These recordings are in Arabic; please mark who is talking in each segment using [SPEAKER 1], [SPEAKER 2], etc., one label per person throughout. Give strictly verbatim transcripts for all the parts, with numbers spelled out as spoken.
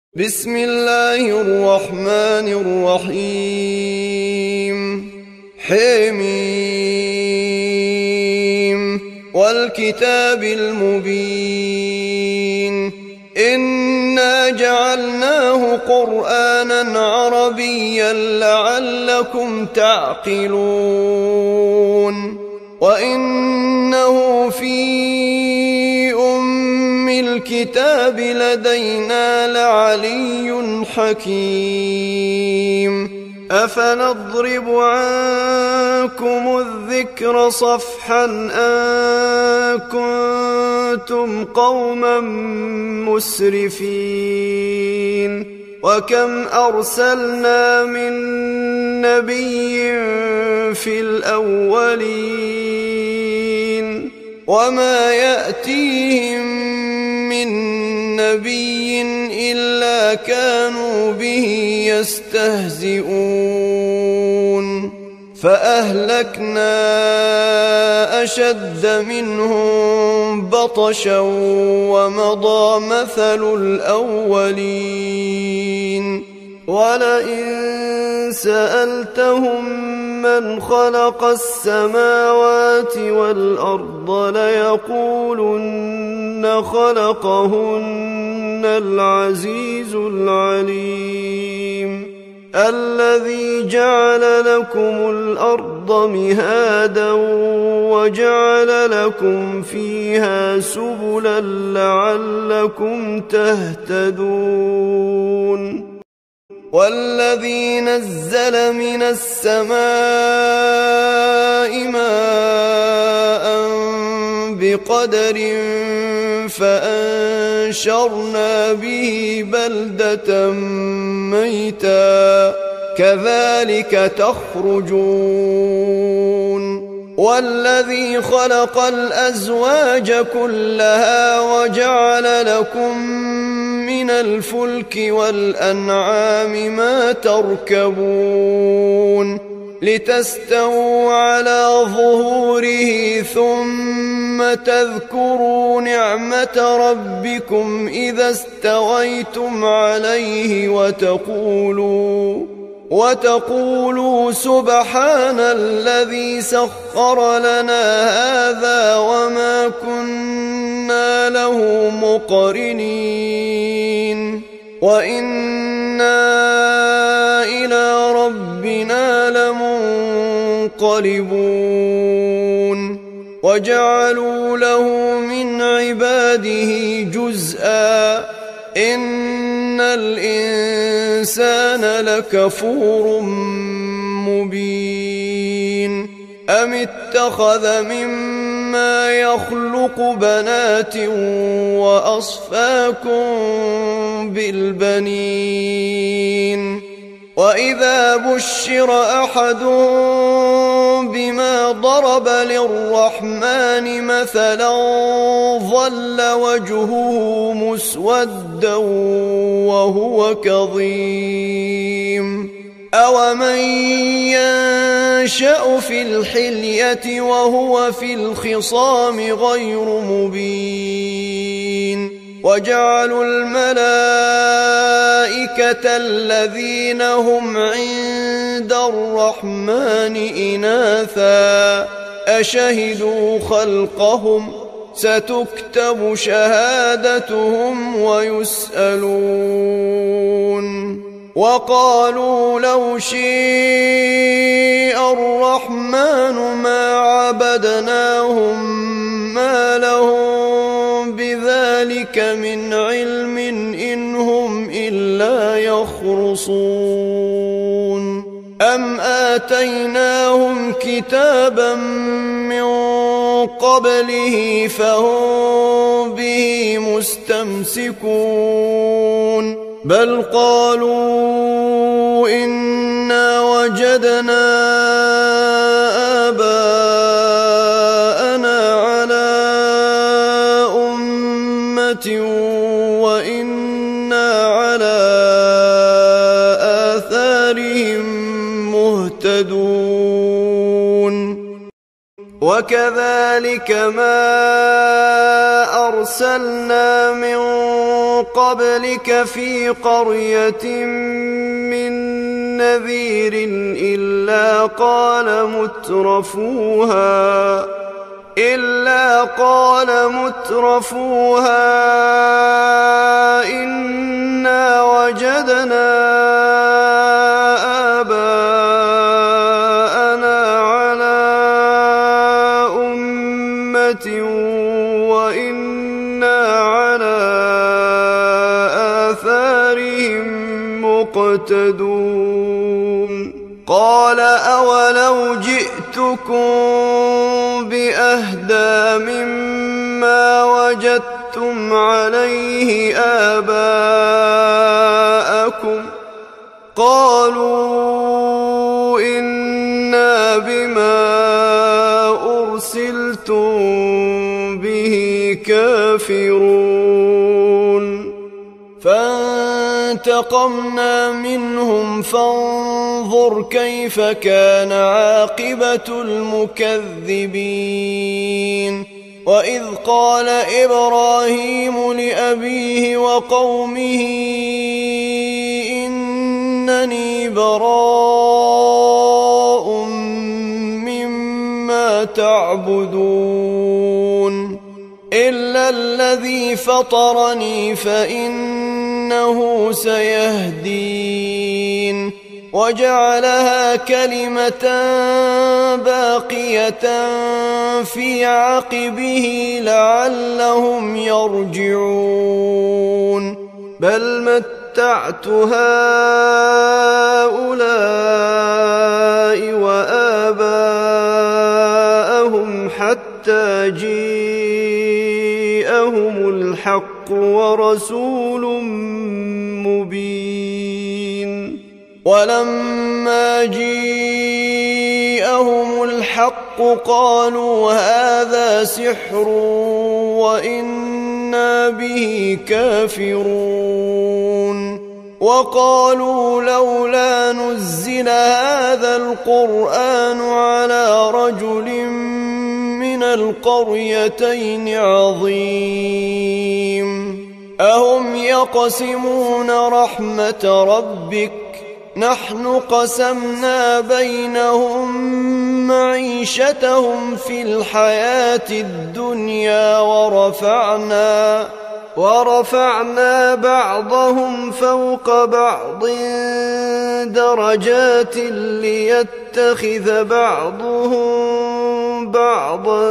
[SPEAKER 1] بسم الله الرحمن الرحيم حميم والكتاب المبين إنا جعلناه قرآنا عربيا لعلكم تعقلون وإنه في أم الكتاب لدينا لعلي حكيم أفنضرب عنكم الذكر صفحا أن كنتم قوما مسرفين وكم أرسلنا من نبي في الأولين وما يأتيهم من نبي إلا كانوا به يستهزئون فأهلكنا أشد منهم بطشا ومضى مثل الأولين ولئن سألتهم من خلق السماوات والأرض ليقولن خلقهن العزيز العليم الذي جعل لكم الأرض مهادا وجعل لكم فيها سبلا لعلكم تهتدون والذي نزل من السماء ماء بقدر فأنشرنا به بلدة ميتا كذلك تخرجون والذي خلق الأزواج كلها وجعل لكم من الفلك والأنعام ما تركبون لتستووا على ظهوره ثم تذكروا نعمة ربكم إذا استويتم عليه وتقولوا وتقولوا سبحان الذي سخر لنا هذا وما كنا له مقرنين وإنا إلى ربنا لمنقلبون وجعلوا له من عباده جزءا إن الإنسان لكفور مبين أم اتخذ مما يخلق بنات وأصفاكم بالبنين وإذا بشر أحدهم بما ضرب للرحمن مثلا ظل وجهه مسودا وهو كظيم أومن ينشأ في الحلية وهو في الخصام غير مبين وجعلوا الملائكة الذين هم عند الرحمن إناثا أشهدوا خلقهم ستكتب شهادتهم ويسألون وقالوا لو شيء الرحمن ما عبدناهم ما لهم بذلك من علم إن هم إلا يخرصون أم آتيناهم كتابا من قبله فهم به مستمسكون بل قالوا إنا وجدنا آباءنا على أمة وإنا على آثارهم مهتدون وكذلك ما أرسلنا من قبلك في قرية من نذير إلا قال مترفوها إلا قال مترفوها إنا وجدنا آباءنا على أمة وإنا على آثارهم مقتدون قال أولو جئتكم بأهدى مما وجدتم عليه آباءكم قالوا إنا بما أرسلتم به كافرون فانتقمنا منهم فانظر كيف كان عاقبة المكذبين وإذ قال إبراهيم لأبيه وقومه إنني براء مما تعبدون إلا الذي فطرني فإنه سيهدين وجعلها كلمة باقية في عقبه لعلهم يرجعون بل متعت هؤلاء وآباءهم حتى جاءهم الحق ورسول مبين ولما جاءهم الحق قالوا هذا سحر وإنا به كافرون وقالوا لولا نزل هذا القرآن على رجل من القريتين عظيم أهم يقسمون رحمة ربك نحن قسمنا بينهم معيشتهم في الحياة الدنيا ورفعنا ورفعنا بعضهم فوق بعض درجات ليتخذ بعضهم بعضا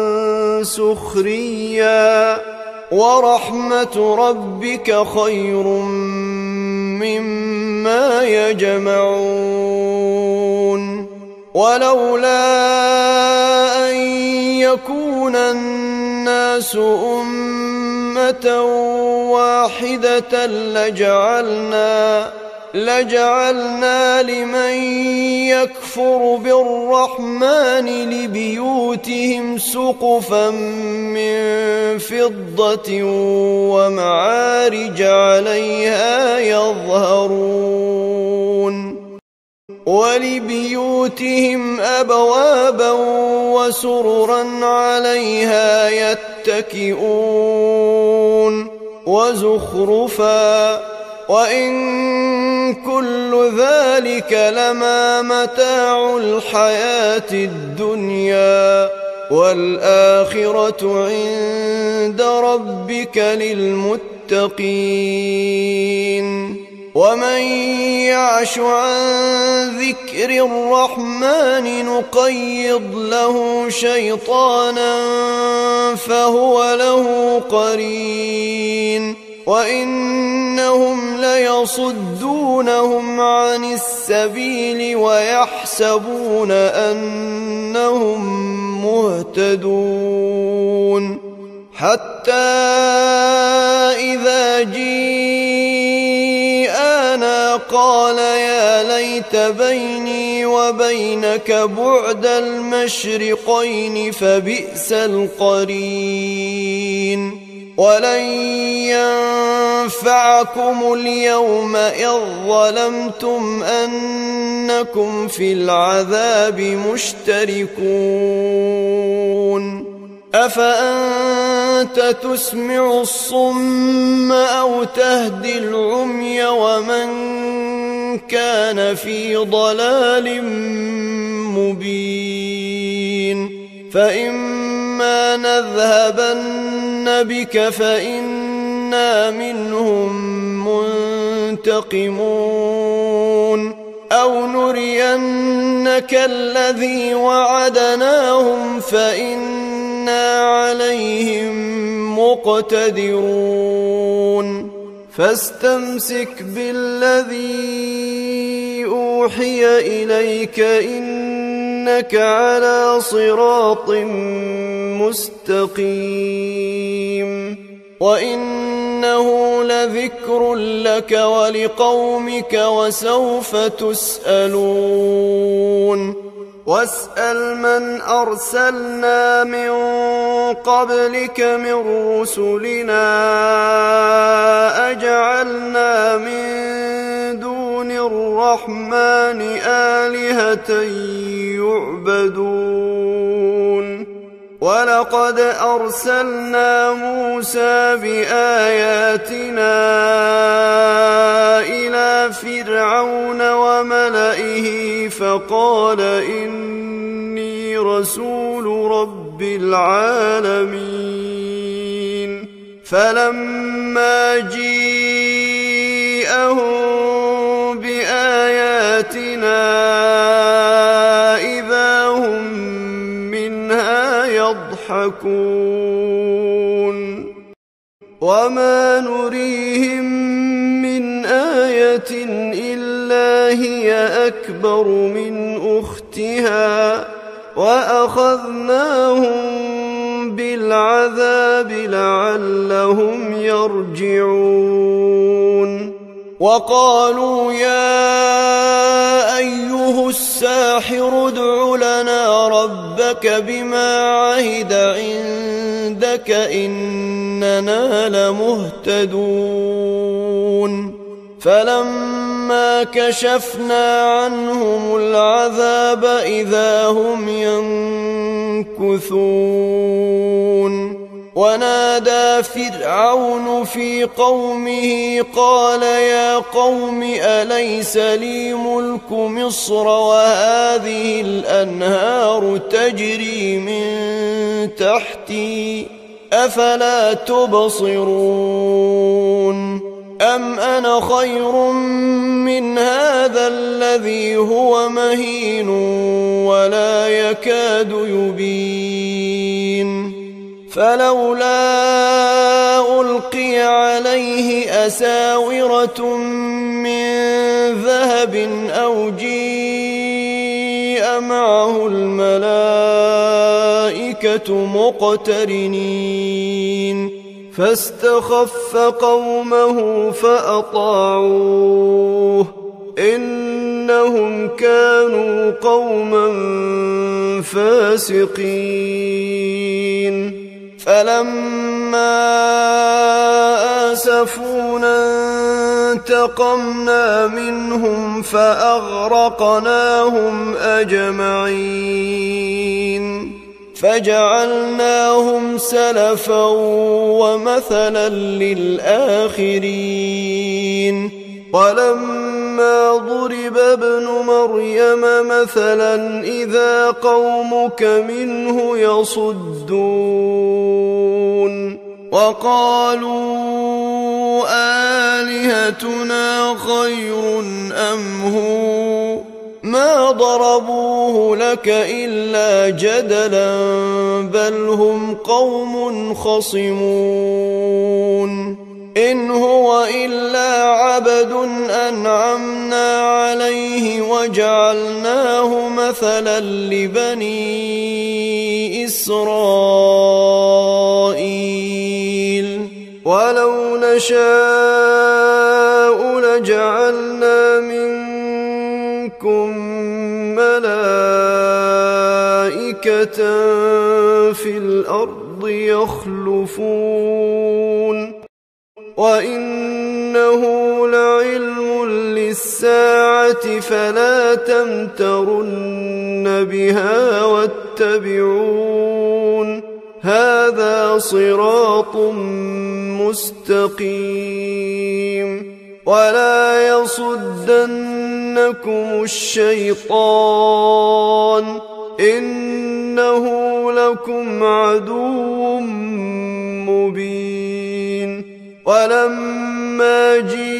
[SPEAKER 1] سخريا ورحمة ربك خير مما يجمعون ولولا أن يكون الناس أمة واحدة لجعلنا لجعلنا لمن يكفر بالرحمن لبيوتهم سقفا من فضة ومعارج عليها يظهرون ولبيوتهم أبوابا وسررا عليها يتكئون وزخرفا وإن كل ذلك لما متاع الحياة الدنيا والآخرة عند ربك للمتقين ومن يعش عن ذكر الرحمن نقيض له شيطانا فهو له قرين وإنهم ليصدونهم عن السبيل ويحسبون أنهم مهتدون حتى إذا جاءنا قال يا ليت بيني وبينك بعد المشرقين فبئس القرين ولن ينفعكم اليوم إذ ظلمتم أنكم في العذاب مشتركون أفأنت تسمع الصم أو تهدي العمي ومن كان في ضلال مبين فإما نذهبن بك فإنا منهم منتقمون أو نرينك الذي وعدناهم فإنا عليهم مقتدرون فاستمسك بالذي أوحي إليك إنك على صراط مستقيم وإنه لذكر لك ولقومك وسوف تسألون واسأل من أرسلنا من قبلك من رسلنا أجعلنا من دون الرحمن آلهة يعبدون ولقد أرسلنا موسى بآياتنا إلى فرعون وملئه فقال إني رسول رب العالمين فلما جيءهم بآياتنا إذا هم منها يضحكون وما نريهم من آية إلا هي أكبر من أختها وأخذناهم بالعذاب لعلهم يرجعون وقالوا يا أيها الساحر ادع لنا ربك بما عهد عندك إننا لمهتدون فلما كشفنا عنهم العذاب إذا هم ينكثون ونادى فرعون في قومه قال يا قوم أليس لي ملك مصر وهذه الأنهار تجري من تحتي أفلا تبصرون أم أنا خير من هذا الذي هو مهين ولا يكاد يبين فلولا ألقي عليه أساورة من ذهب أو جيء معه الملائكة مقترنين فاستخف قومه فأطاعوه إنهم كانوا قوما فاسقين فلما آسفونا انتقمنا منهم فأغرقناهم أجمعين فجعلناهم سلفا ومثلا للآخرين ولما ضرب ابن مريم مثلا إذا قومك منه يصدون وقالوا آلهتنا خير أم هو ما ضربوه لك إلا جدلا بل هم قوم خصمون إن هو إلا عبد أنعمنا عليه وجعلناه مثلا لبني إسرائيل ولو نشاء لجعلنا منكم ملائكة في الأرض يخلفون وإنه لعلم للساعة فلا تمترن بها واتبعون هذا صراط مستقيم ولا يصدنكم الشيطان إنه لكم عدو مبين ولما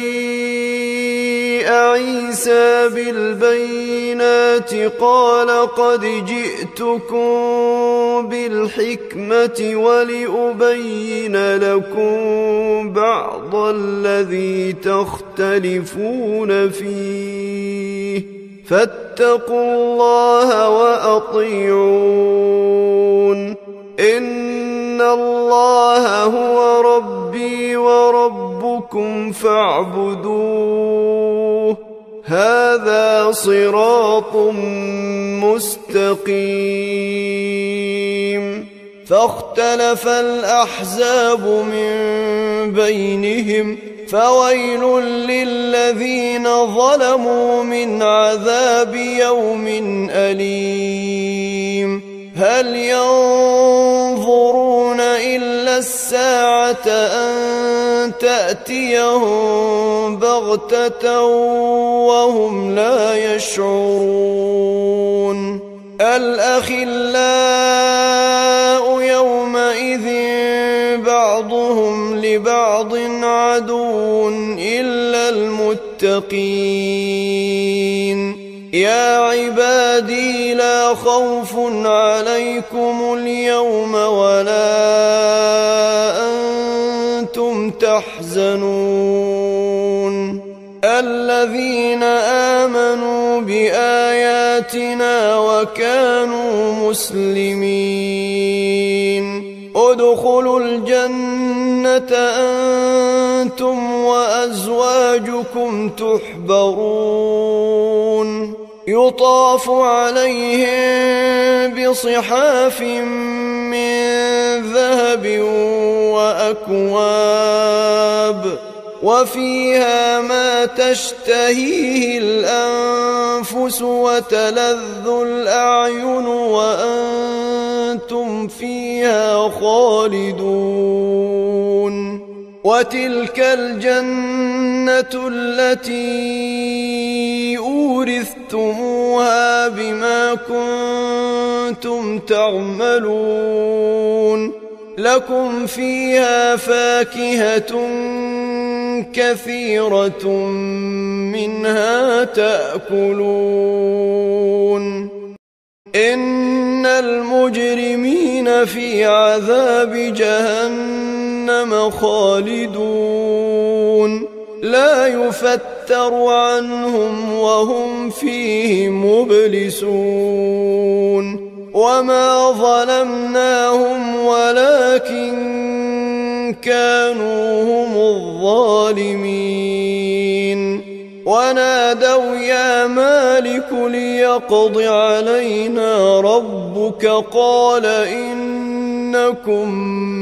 [SPEAKER 1] جيء عيسى بالبينات قال قد جئتكم بالحكمة ولأبين لكم بعض الذي تختلفون فيه فاتقوا الله وأطيعون إن الله هو ربي وربكم فاعبدوه هذا صراط مستقيم فاختلف الأحزاب من بينهم فويل للذين ظلموا من عذاب يوم أليم هل ينظرون إلا الساعة أن تأتيهم بغتة وهم لا يشعرون الأخلاء يومئذ بعضهم لبعض عدو إلا المتقين يا عبادي لا خوف عليكم اليوم ولا أنتم تحزنون الذين آمنوا بآياتنا وكانوا مسلمين ادخلوا الجنة أنتم وأزواجكم تحبرون يطاف عليهم بصحاف من ذهب وأكواب وفيها ما تشتهيه الأنفس وتلذ الأعين وأنتم فيها خالدون وتلك الجنة التي أورثتموها بما كنتم تعملون لكم فيها فاكهة كثيرة منها تأكلون إن المجرمين في عذاب جهنم خالدون لا يفتر عنهم وهم فيه مبلسون وما ظلمناهم ولكن كانوا هم الظالمين ونادوا يا مالك ليقض علينا ربك قال إنكم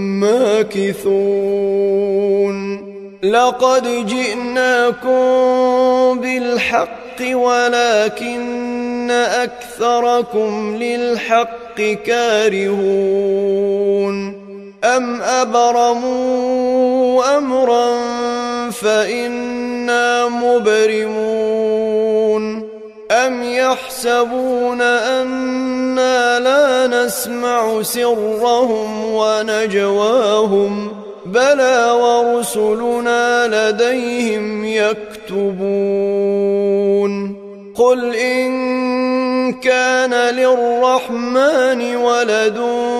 [SPEAKER 1] ماكثون لقد جئناكم بالحق ولكن أكثركم للحق كارهون أم أبرموا أمرا فإنا مبرمون أم يحسبون أنا لا نسمع سرهم ونجواهم بلى ورسلنا لديهم يكتبون قل إن كان للرحمن ولد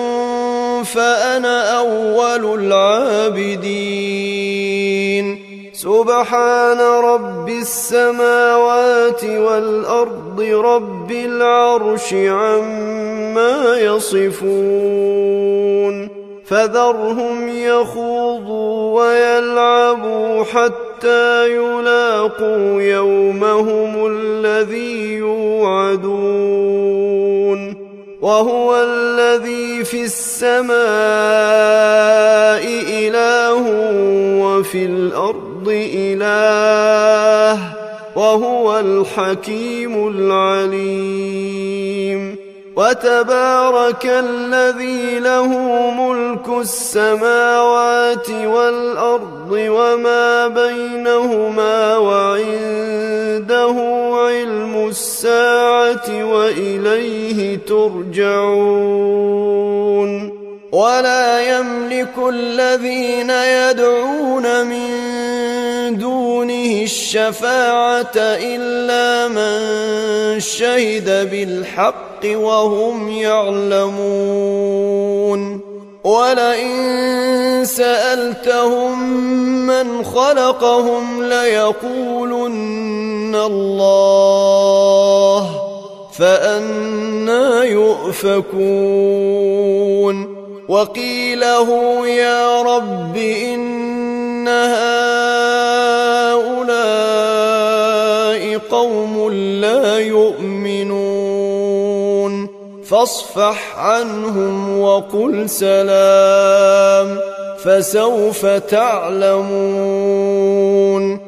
[SPEAKER 1] فأنا أول العابدين سبحان رب السماوات والأرض رب العرش عما يصفون فذرهم يخوضوا ويلعبوا حتى يلاقوا يومهم الذي يوعدون وهو الذي في السماء إله وفي الأرض إله وهو الحكيم العليم. وتبارك الذي له ملك السماوات والأرض وما بينهما وعنده علم الساعة وإليه ترجعون. ولا يملك الذين يدعون من دونه الشفاعة إلا من شهد بالحق وهم يعلمون. ولئن سألتهم من خلقهم ليقولن الله فأنى يؤفكون. وقيله يا رب إن هؤلاء قوم لا يؤمنون فاصفح عنهم وقل سلام فسوف تعلمون.